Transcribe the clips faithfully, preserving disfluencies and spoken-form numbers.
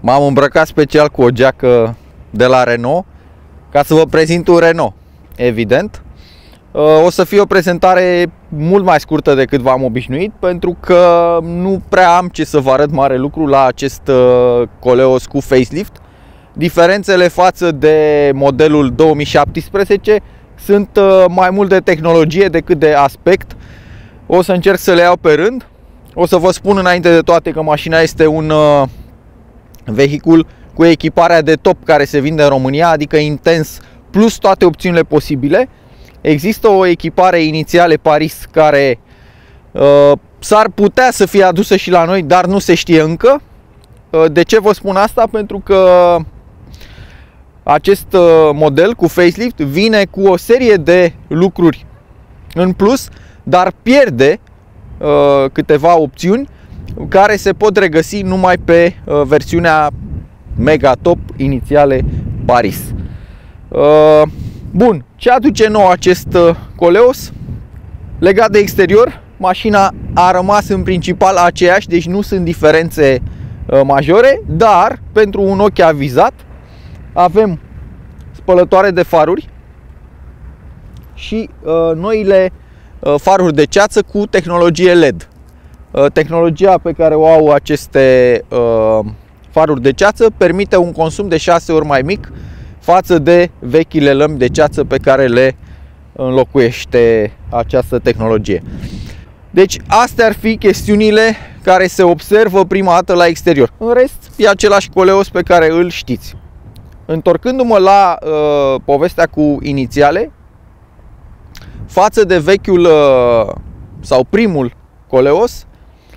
M-am îmbrăcat special cu o geacă de la Renault ca să vă prezint un Renault, evident. O să fie o prezentare mult mai scurtă decât v-am obișnuit, pentru că nu prea am ce să vă arăt mare lucru la acest Koleos cu facelift. Diferențele față de modelul două mii șaptesprezece sunt mai mult de tehnologie decât de aspect. O să încerc să le iau pe rând. O să vă spun înainte de toate că mașina este un vehicul cu echiparea de top care se vinde în România, adică Intense plus toate opțiunile posibile. Există o echipare inițială Paris care uh, s-ar putea să fie adusă și la noi, dar nu se știe încă. Uh, de ce vă spun asta? Pentru că acest uh, model cu facelift vine cu o serie de lucruri în plus, dar pierde uh, câteva opțiuni care se pot regăsi numai pe uh, versiunea mega top inițiale Paris. Uh, bun, ce aduce nou acest uh, Koleos? Legat de exterior, mașina a rămas în principal aceeași, deci nu sunt diferențe uh, majore, dar pentru un ochi avizat avem spălătoare de faruri și uh, noile uh, faruri de ceață cu tehnologie L E D. Uh, tehnologia pe care o au aceste uh, faruri de ceață permite un consum de șase ori mai mic față de vechile lămpi de ceață pe care le înlocuiește această tehnologie. Deci astea ar fi chestiunile care se observă prima dată la exterior. În rest e același Koleos pe care îl știți. Întorcându-mă la uh, povestea cu inițiale, față de vechiul uh, sau primul Koleos,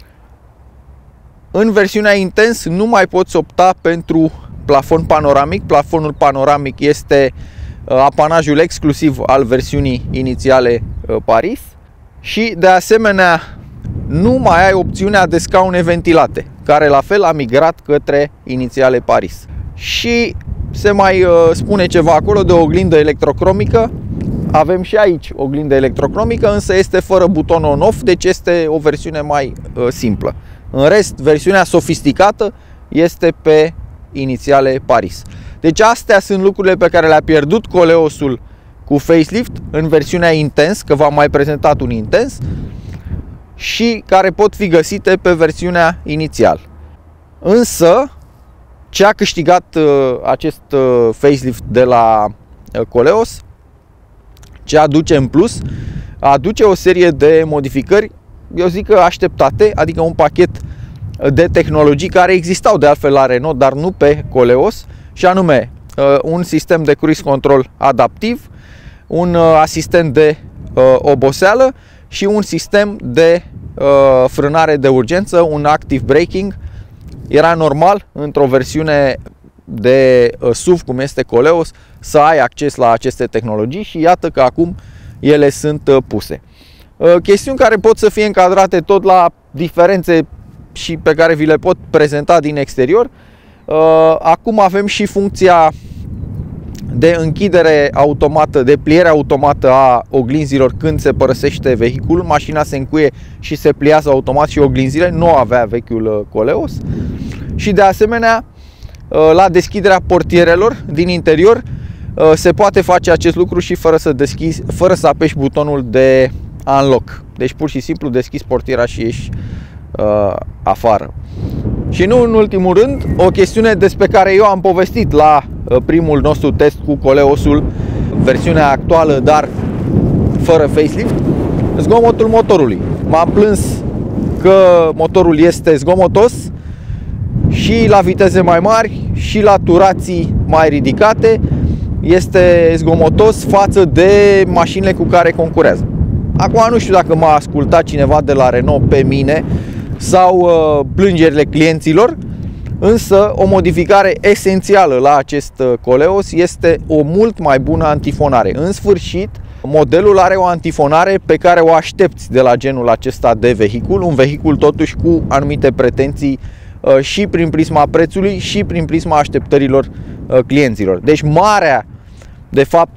în versiunea Intense nu mai poți opta pentru plafon panoramic. Plafonul panoramic este uh, apanajul exclusiv al versiunii inițiale uh, Paris și de asemenea nu mai ai opțiunea de scaune ventilate, care la fel a migrat către inițiale Paris. Și se mai uh, spune ceva acolo de oglindă electrocromică. Avem și aici oglindă electrocromică, însă este fără buton on-off, deci este o versiune mai uh, simplă. În rest, versiunea sofisticată este pe inițiale Paris. Deci astea sunt lucrurile pe care le-a pierdut Koleosul cu facelift în versiunea Intense, că v-am mai prezentat un Intense, și care pot fi găsite pe versiunea inițial. Însă, ce a câștigat uh, acest uh, facelift de la uh, Koleos, ce aduce în plus, aduce o serie de modificări, eu zic că așteptate, adică un pachet de tehnologii care existau de altfel la Renault, dar nu pe Koleos, și anume un sistem de cruise control adaptiv, un asistent de oboseală și un sistem de frânare de urgență, un active braking. Era normal într-o versiune de S U V cum este Koleos să ai acces la aceste tehnologii și iată că acum ele sunt puse. Chestiuni care pot să fie încadrate tot la diferențe și pe care vi le pot prezenta din exterior. Acum avem și funcția de închidere automată, de pliere automată a oglinzilor când se părăsește vehiculul. Mașina se încuie și se pliază automat și oglinzile, nu avea vechiul Koleos. Și de asemenea, la deschiderea portierelor din interior se poate face acest lucru și fără să deschizi, fără să apeși butonul de unlock. Deci pur și simplu deschizi portiera și ieși uh, afară. Și nu în ultimul rând, o chestiune despre care eu am povestit la uh, primul nostru test cu Koleosul, versiunea actuală, dar fără facelift, zgomotul motorului. M-am plâns că motorul este zgomotos și la viteze mai mari și la turații mai ridicate. Este zgomotos față de mașinile cu care concurează. Acum nu știu dacă m-a ascultat cineva de la Renault pe mine sau uh, plângerile clienților, însă o modificare esențială la acest uh, Koleos este o mult mai bună antifonare. În sfârșit, modelul are o antifonare pe care o aștepți de la genul acesta de vehicul, un vehicul totuși cu anumite pretenții uh, și prin prisma prețului și prin prisma așteptărilor uh, clienților. Deci marea, de fapt,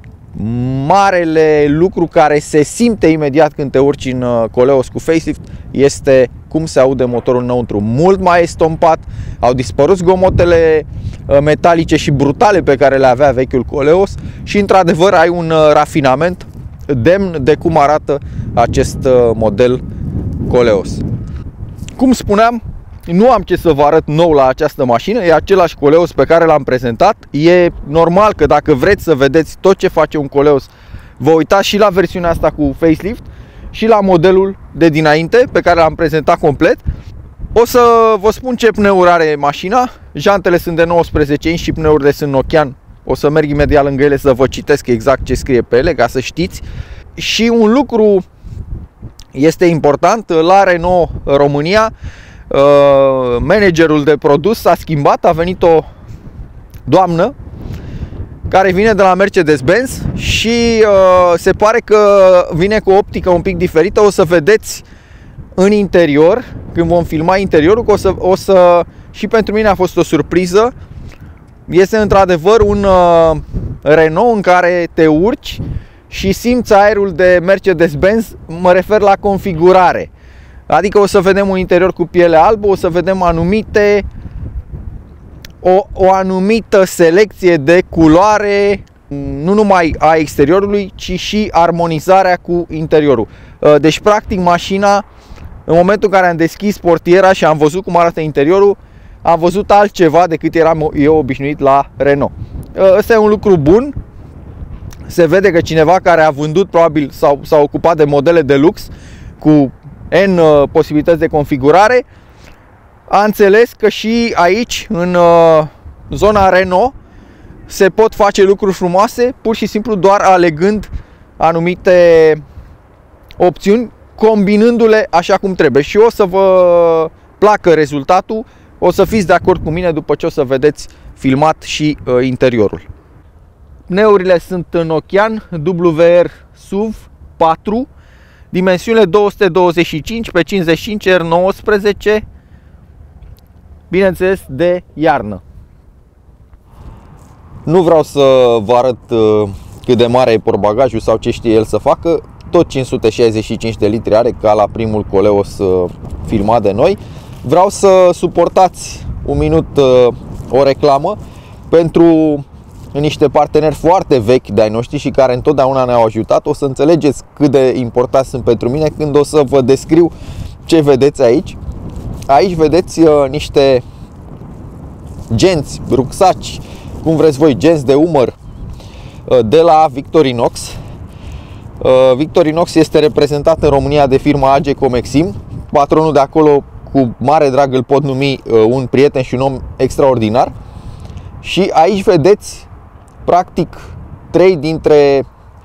marele lucru care se simte imediat când te urci în Koleos cu facelift este cum se aude motorul înăuntru, mult mai estompat, au dispărut zgomotele metalice și brutale pe care le avea vechiul Koleos și într-adevăr ai un rafinament demn de cum arată acest model Koleos. Cum spuneam, nu am ce să vă arăt nou la această mașină, e același Koleos pe care l-am prezentat. E normal că dacă vreți să vedeți tot ce face un Koleos, vă uitați și la versiunea asta cu facelift și la modelul de dinainte pe care l-am prezentat complet. O să vă spun ce pneuri are mașina. Jantele sunt de nouăsprezece inci și pneurile sunt Nokian. O să merg imediat lângă ele să vă citesc exact ce scrie pe ele, ca să știți. Și un lucru este important, la Renault România, managerul de produs s-a schimbat, a venit o doamnă care vine de la Mercedes-Benz și uh, se pare că vine cu o optică un pic diferită. O să vedeți în interior, când vom filma interiorul, că o să, o să și pentru mine a fost o surpriză. Este într-adevăr un uh, Renault în care te urci și simți aerul de Mercedes-Benz, mă refer la configurare. Adică o să vedem un interior cu piele albă, o să vedem anumite O, o anumită selecție de culoare, nu numai a exteriorului, ci și armonizarea cu interiorul. Deci, practic, mașina, în momentul în care am deschis portiera și am văzut cum arată interiorul, am văzut altceva decât eram eu obișnuit la Renault. Ăsta e un lucru bun. Se vede că cineva care a vândut, probabil, sau s-a ocupat de modele de lux cu N posibilități de configurare, a înțeles că și aici, în zona Renault, se pot face lucruri frumoase, pur și simplu doar alegând anumite opțiuni, combinându-le așa cum trebuie. Și o să vă placă rezultatul, o să fiți de acord cu mine după ce o să vedeți filmat și interiorul. Pneurile sunt Nokian W R S U V patru, dimensiune două sute douăzeci și cinci pe cincizeci și cinci R nouăsprezece, bineînțeles de iarnă. Nu vreau să vă arăt cât de mare e portbagajul sau ce știe el să facă. Tot cinci sute șaizeci și cinci de litri are, ca la primul Koleos filmat de noi. Vreau să suportați un minut o reclamă pentru niște parteneri foarte vechi de-ai noștri și care întotdeauna ne-au ajutat. O să înțelegeți cât de importanți sunt pentru mine când o să vă descriu ce vedeți aici. Aici vedeți uh, niște genți, rucsaci, cum vreți voi, genți de umăr uh, de la Victorinox. uh, Victorinox este reprezentat în România de firma A G Comexim. Patronul de acolo, cu mare drag, îl pot numi uh, un prieten și un om extraordinar. Și aici vedeți practic trei dintre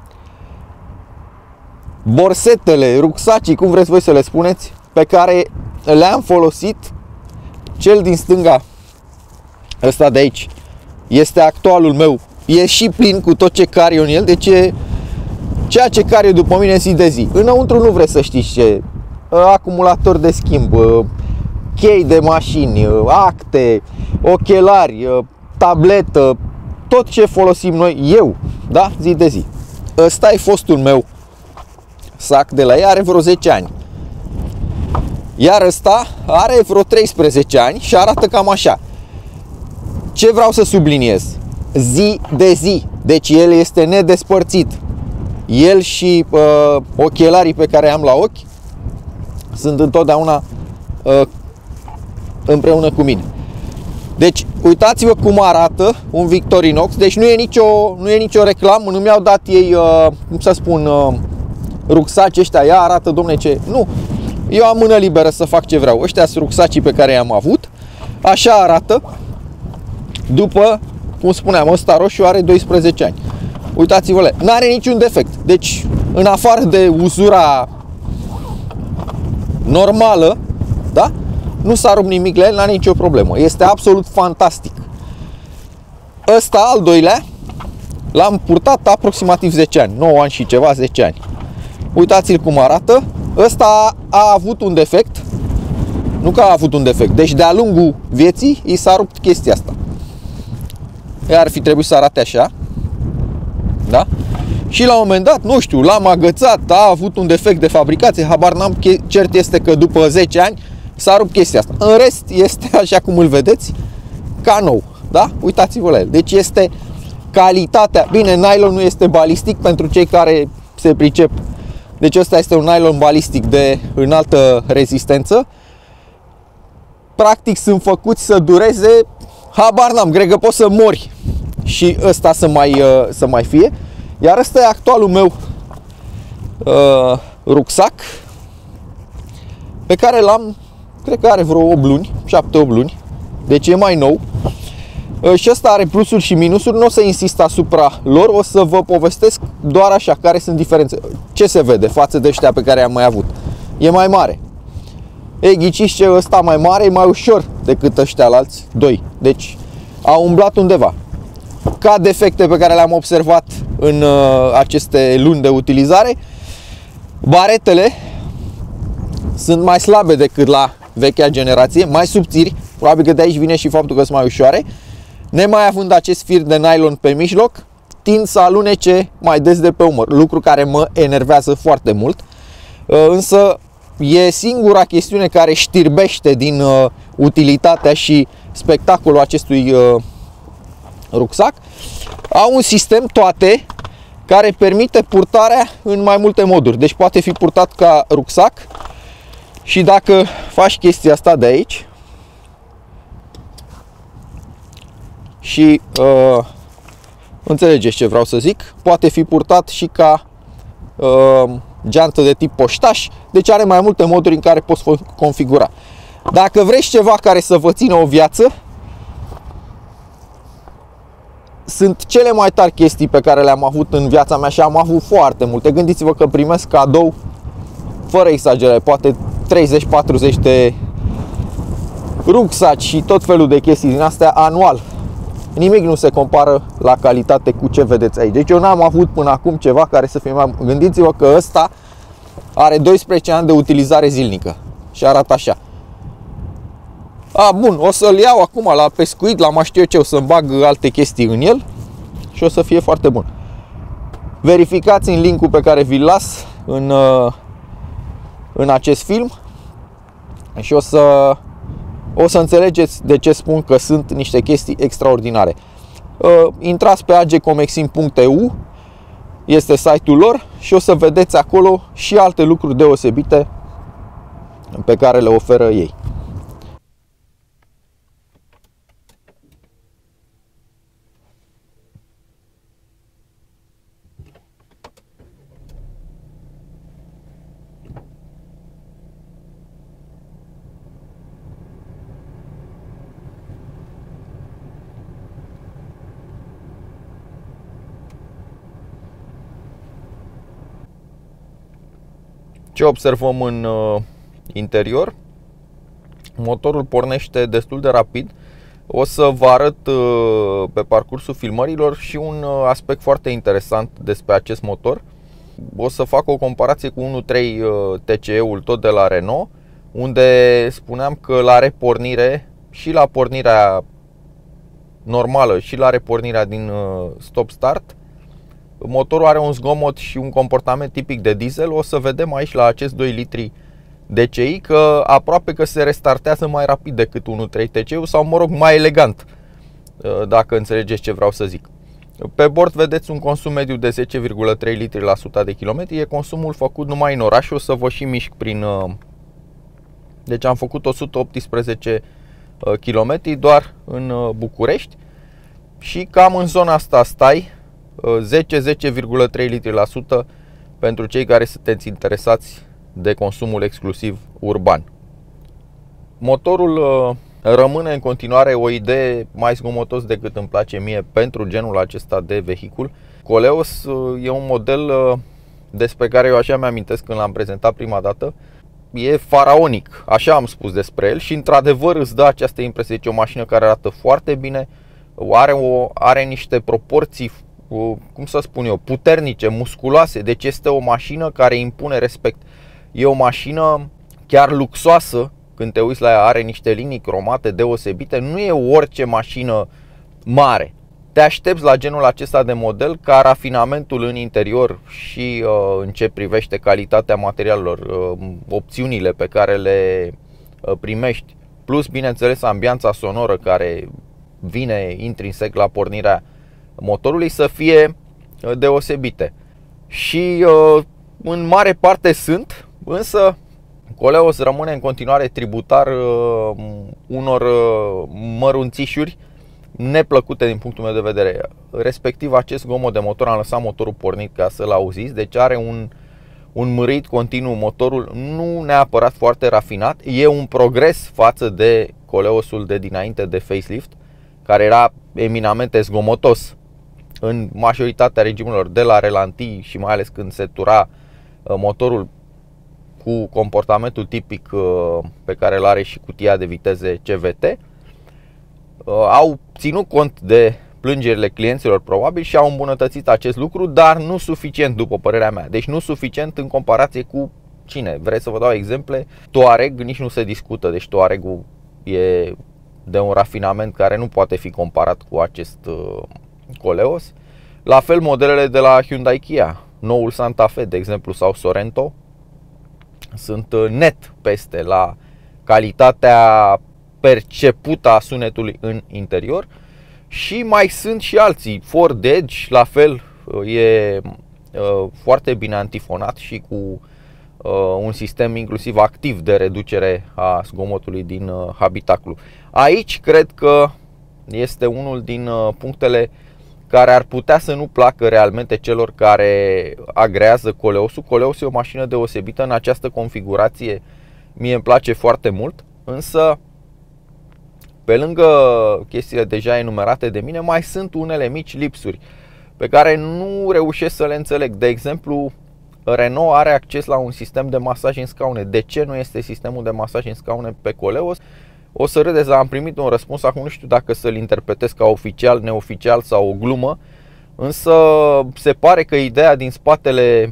borsetele, rucsacii, cum vreți voi să le spuneți, pe care le-am folosit. Cel din stânga, ăsta de aici, este actualul meu. E și plin cu tot ce car în el, deci e ceea ce care după mine zi de zi. Înăuntru nu vreți să știți ce. Acumulator de schimb, chei de mașini, acte, ochelari, tabletă, tot ce folosim noi, eu, da, zi de zi. Ăsta e fostul meu sac de la ea, are vreo zece ani. Iar ăsta are vreo treisprezece ani și arată cam așa. Ce vreau să subliniez? Zi de zi. Deci el este nedespărțit. El și uh, ochelarii pe care am la ochi sunt întotdeauna uh, împreună cu mine. Deci uitați-vă cum arată un Victorinox. Deci nu e nicio, nu e nicio reclamă. Nu mi-au dat ei, uh, cum să spun, uh, rucsaci ăștia. Ia arată, domne, ce... Nu. Eu am mână liberă să fac ce vreau. Ăștia sunt rucsacii pe care i-am avut. Așa arată. După, cum spuneam, ăsta roșu are doisprezece ani. Uitați-vă-le. N-are niciun defect. Deci, în afară de uzura normală, da? Nu s-a rupt nimic la el, n-are nicio problemă. Este absolut fantastic. Ăsta, al doilea, l-am purtat aproximativ zece ani. nouă ani și ceva, zece ani. Uitați-l cum arată. Ăsta a avut un defect. Nu că a avut un defect. Deci de-a lungul vieții i s-a rupt chestia asta. Ea ar fi trebuit să arate așa. Da? Și la un moment dat, nu știu, l-am agățat, a avut un defect de fabricație, habar n-am, cert este că după zece ani S-a rupt chestia asta. În rest este așa cum îl vedeți, ca nou, da? Uitați-vă la el. Deci este calitatea. Bine, nylon nu este balistic pentru cei care se pricep. Deci ăsta este un nylon balistic de înaltă rezistență. Practic sunt făcuți să dureze, habar n-am, cred că poți să mori și ăsta să mai, să mai fie. Iar ăsta e actualul meu uh, rucsac, pe care l-am, cred că are vreo opt luni, șapte opt luni, deci e mai nou. uh, Și ăsta are plusuri și minusuri, nu o să insist asupra lor, o să vă povestesc doar așa care sunt diferențe. Ce se vede față de ăștia pe care am mai avut? E mai mare. Ei, ghiciți ce, ăsta mai mare e mai ușor decât ăștia alți doi. Deci a umblat undeva. Ca defecte pe care le-am observat în uh, aceste luni de utilizare, baretele sunt mai slabe decât la vechea generație, mai subțiri. Probabil că de aici vine și faptul că sunt mai ușoare. Nemai având acest fir de nylon pe mijloc, tind să alunece mai des de pe umăr, lucru care mă enervează foarte mult. uh, Însă e singura chestiune care știrbește din uh, utilitatea și spectacolul acestui uh, rucsac. Au un sistem toate care permite purtarea în mai multe moduri. Deci poate fi purtat ca rucsac și dacă faci chestia asta de aici și uh, înțelegeți ce vreau să zic, poate fi purtat și ca uh, geantă de tip poștaș, deci are mai multe moduri în care poți configura. Dacă vreți ceva care să vă țină o viață, sunt cele mai tari chestii pe care le-am avut în viața mea și am avut foarte multe. Gândiți-vă că primesc cadou, fără exagerare, poate treizeci patruzeci de rucsaci și tot felul de chestii din astea anual. Nimic nu se compară la calitate cu ce vedeți aici. Deci eu n-am avut până acum ceva care să fie mai... Gândiți-vă că ăsta are doisprezece ani de utilizare zilnică și arată așa. A, bun, o să-l iau acum la pescuit, la mai știu eu ce, o să-mi bag alte chestii în el și o să fie foarte bun. Verificați în linkul pe care vi-l las în, în acest film și o să, o să înțelegeți de ce spun că sunt niște chestii extraordinare. Intrați pe agecomexim punct e u, este site-ul lor și o să vedeți acolo și alte lucruri deosebite pe care le oferă ei. Ce observăm în uh, interior? Motorul pornește destul de rapid. O să vă arăt uh, pe parcursul filmărilor și un uh, aspect foarte interesant despre acest motor. O să fac o comparație cu unu punct trei uh, T C E-ul tot de la Renault, unde spuneam că la repornire și la pornirea normală și la repornirea din uh, stop-start, motorul are un zgomot și un comportament tipic de diesel. O să vedem aici la acest doi litri D C I că aproape că se restartează mai rapid decât unu punct trei T C E-ul sau, mă rog, mai elegant, dacă înțelegeți ce vreau să zic. Pe bord vedeți un consum mediu de zece virgulă trei litri la sută de kilometri. E consumul făcut numai în oraș. O să vă și mișc prin... Deci am făcut o sută optsprezece kilometri doar în București și cam în zona asta stai. zece zece virgulă trei litri la sută pentru cei care sunteți interesați de consumul exclusiv urban. Motorul rămâne în continuare o idee mai zgomotos decât îmi place mie pentru genul acesta de vehicul. Koleos e un model despre care eu așa mi-amintesc când l-am prezentat prima dată. E faraonic, așa am spus despre el și într-adevăr îți dă această impresie. Deci o mașină care arată foarte bine, are, o, are niște proporții, cum să spun eu, puternice, musculoase. Deci este o mașină care impune respect. E o mașină chiar luxoasă. Când te uiți la ea, are niște linii cromate deosebite. Nu e orice mașină mare. Te aștepți la genul acesta de model ca rafinamentul în interior și uh, în ce privește calitatea materialelor, uh, opțiunile pe care le primești, plus bineînțeles ambianța sonoră care vine intrinsec la pornirea motorului, să fie deosebite. Și în mare parte sunt, însă Koleos rămâne în continuare tributar unor mărunțișuri neplăcute din punctul meu de vedere. Respectiv acest zgomot de motor, am lăsat motorul pornit ca să-l auziți, deci are un, un mărit continuu motorul, nu neapărat foarte rafinat. E un progres față de Koleosul de dinainte de facelift, care era eminamente zgomotos în majoritatea regimurilor, de la relantii și mai ales când se tura motorul cu comportamentul tipic pe care îl are și cutia de viteze C V T. Au ținut cont de plângerile clienților probabil și au îmbunătățit acest lucru, dar nu suficient după părerea mea. Deci nu suficient în comparație cu cine? Vreți să vă dau exemple? Touareg nici nu se discută, deci Touareg-ul e de un rafinament care nu poate fi comparat cu acest uh, Koleos. La fel modelele de la Hyundai Kia, noul Santa Fe de exemplu sau Sorento, sunt net peste la calitatea percepută a sunetului în interior. Și mai sunt și alții, Ford Edge la fel e uh, foarte bine antifonat și cu uh, un sistem inclusiv activ de reducere a zgomotului din uh, habitaclu. Aici cred că este unul din uh, punctele care ar putea să nu placă realmente celor care agrează Koleosul. Koleos e o mașină deosebită în această configurație, mie îmi place foarte mult, însă pe lângă chestiile deja enumerate de mine, mai sunt unele mici lipsuri pe care nu reușesc să le înțeleg. De exemplu, Renault are acces la un sistem de masaj în scaune. De ce nu este sistemul de masaj în scaune pe Koleos? O să râdeți, dar am primit un răspuns, acum nu știu dacă să-l interpretez ca oficial, neoficial sau o glumă, însă se pare că ideea din spatele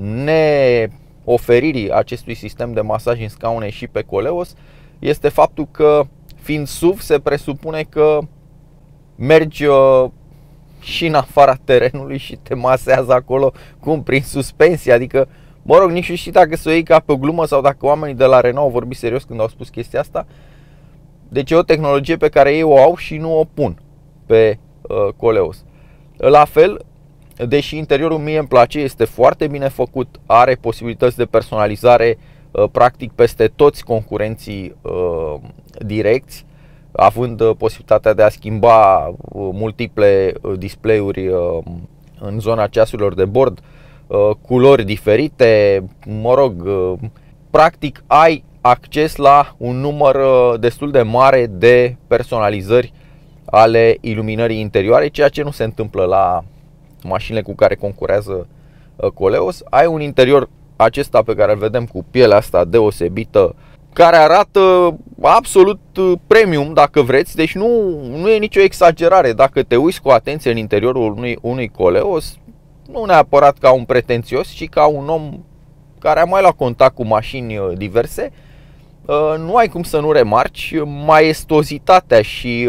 neoferirii acestui sistem de masaj în scaune și pe Koleos este faptul că, fiind S U V, se presupune că mergi uh, și în afara terenului și te masează acolo cum prin suspensie. Adică, mă rog, nici nu știu dacă să o iei ca pe o glumă sau dacă oamenii de la Renault au vorbit serios când au spus chestia asta. Deci e o tehnologie pe care ei o au și nu o pun pe uh, Koleos. La fel, deși interiorul mie îmi place, este foarte bine făcut, are posibilități de personalizare uh, practic peste toți concurenții uh, direcți, având uh, posibilitatea de a schimba uh, multiple uh, display-uri uh, în zona ceasurilor de bord, uh, culori diferite, mă rog, uh, practic ai acces la un număr uh, destul de mare de personalizări ale iluminării interioare, ceea ce nu se întâmplă la mașinile cu care concurează uh, Koleos. Ai un interior acesta pe care îl vedem cu pielea asta deosebită, care arată absolut premium dacă vreți, deci nu, nu e nicio exagerare. Dacă te uiți cu atenție în interiorul unui, unui Koleos, nu neapărat ca un pretențios, ci ca un om care a mai luat contact cu mașini diverse, nu ai cum să nu remarci maestozitatea și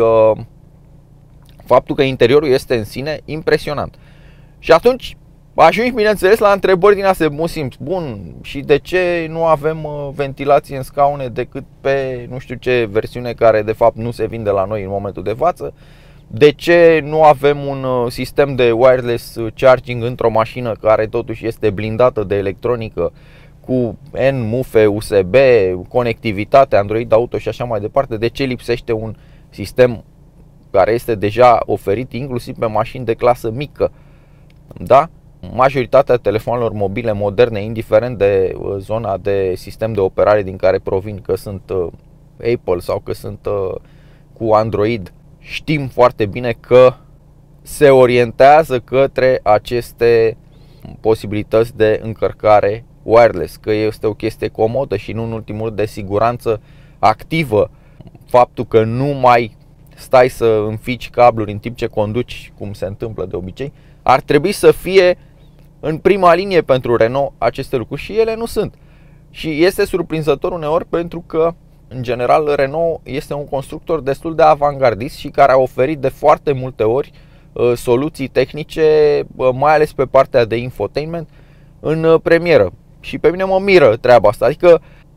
faptul că interiorul este în sine impresionant. Și atunci ajungi, bineînțeles, la întrebări din astea, mă simt, bun, și de ce nu avem ventilație în scaune decât pe nu știu ce versiune care de fapt nu se vinde la noi în momentul de față? De ce nu avem un sistem de wireless charging într-o mașină care totuși este blindată de electronică, cu N mufe U S B, conectivitate, Android Auto și așa mai departe? De ce lipsește un sistem care este deja oferit inclusiv pe mașini de clasă mică? Da? Majoritatea telefonelor mobile moderne, indiferent de zona de sistem de operare din care provin, că sunt Apple sau că sunt cu Android, știm foarte bine că se orientează către aceste posibilități de încărcare wireless, că este o chestie comodă și nu în ultimul rând de siguranță activă. Faptul că nu mai stai să înfici cabluri în timp ce conduci, cum se întâmplă de obicei, ar trebui să fie în prima linie pentru Renault aceste lucruri și ele nu sunt. Și este surprinzător uneori pentru că, în general, Renault este un constructor destul de avangardist și care a oferit de foarte multe ori soluții tehnice, mai ales pe partea de infotainment, în premieră. Și pe mine mă miră treaba asta. Adică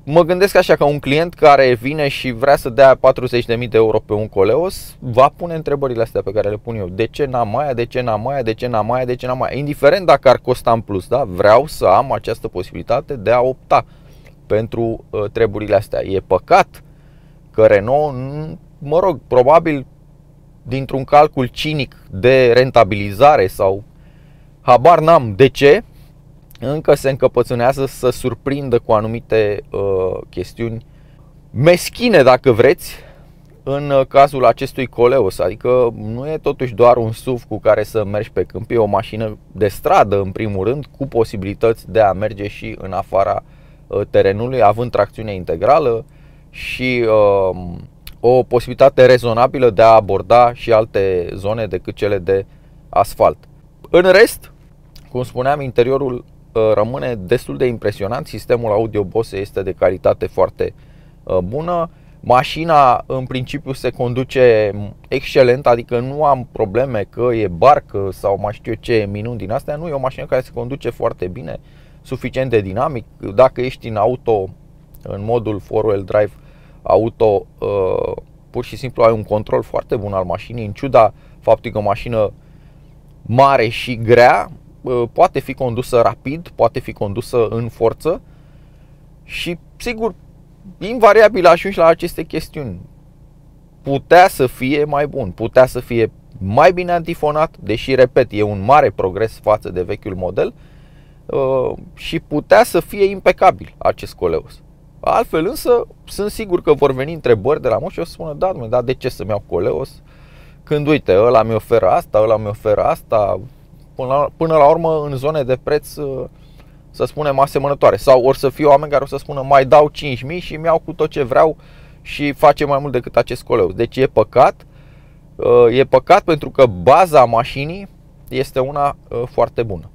mă gândesc așa, că un client care vine și vrea să dea patruzeci de mii de euro pe un Coleos va pune întrebările astea pe care le pun eu. De ce n-am aia, de ce n-am aia, de ce n-am aia, de ce n-am aia? Indiferent dacă ar costa în plus, da? Vreau să am această posibilitate de a opta pentru uh, treburile astea. E păcat că Renault, mă rog, probabil dintr-un calcul cinic de rentabilizare sau habar n-am de ce, încă se încăpățânează să surprindă cu anumite uh, chestiuni meschine, dacă vreți, în cazul acestui Coleos. Adică nu e totuși doar un S U V cu care să mergi pe câmp, e o mașină de stradă în primul rând, cu posibilități de a merge și în afara uh, terenului, având tracțiune integrală și uh, o posibilitate rezonabilă de a aborda și alte zone decât cele de asfalt. În rest, cum spuneam, interiorul rămâne destul de impresionant. Sistemul audio Bose este de calitate foarte bună. Mașina în principiu se conduce excelent, adică nu am probleme că e barcă sau mai știu eu ce minuni din astea. Nu, e o mașină care se conduce foarte bine, suficient de dinamic. Dacă ești în auto, în modul four-wheel drive auto, pur și simplu ai un control foarte bun al mașinii, în ciuda faptului că o mașină mare și grea poate fi condusă rapid, poate fi condusă în forță și, sigur, invariabil ajungi la aceste chestiuni. Putea să fie mai bun, putea să fie mai bine antifonat, deși, repet, e un mare progres față de vechiul model, și putea să fie impecabil acest Coleos. Altfel însă, sunt sigur că vor veni întrebări de la mulți și o să spună: da, dar de ce să-mi iau Coleos? Când, uite, ăla mi oferă asta, ăla mi oferă asta. Până la, până la urmă, în zone de preț, să spunem, asemănătoare. Sau or să fie oameni care o să spună: mai dau cinci mii și mi iau cu tot ce vreau și face mai mult decât acest Coleos. Deci e păcat. E păcat pentru că baza mașinii este una foarte bună.